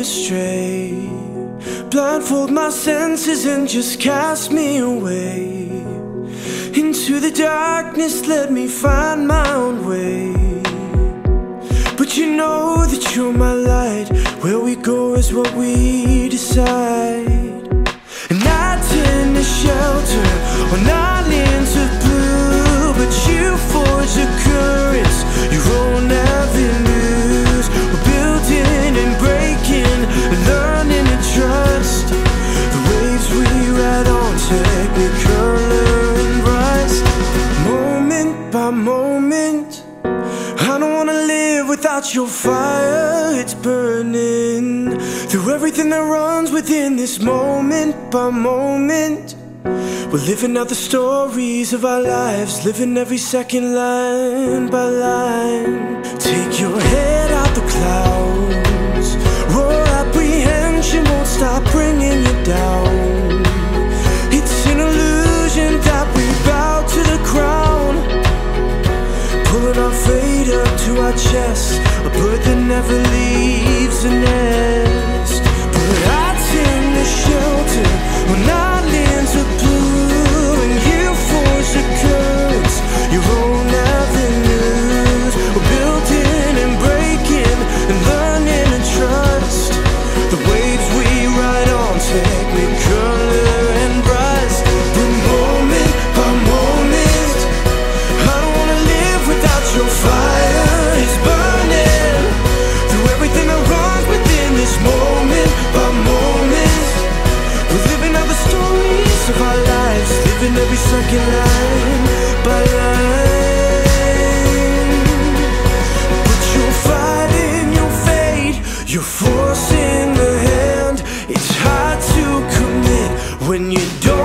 astray. Blindfold my senses and just cast me away. Into the darkness, let me find my own way. But you know that you're my light. Where we go is what we decide. And I tend to shelter on islands of blue, but you forge the currents, your own avenues. We're building and breaking and learning to trust the waves we ride on, technicolor and rise. Moment by moment, I don't wanna live without your fire. It's burning through everything that runs within this moment by moment. We're living out the stories of our lives, living every second line by line. Take your head out the clouds, roar apprehension won't stop bringing you down. It's an illusion that we bow to the crown, pulling our fate up to our chest, a bird that never leaves the nest. But I tend to shelter when islands are blue, and you forge the currents, your own avenues. We're building and breaking and learning to trust the waves we ride on, technicolor and rise. But moment by moment, I don't wanna live without your fire. It's burning through everything that runs within this moment by moment. We're living out the stories of our lives, living every second line by line. But you're fighting your fate, you're forcing the hand. It's hard to commit when you don't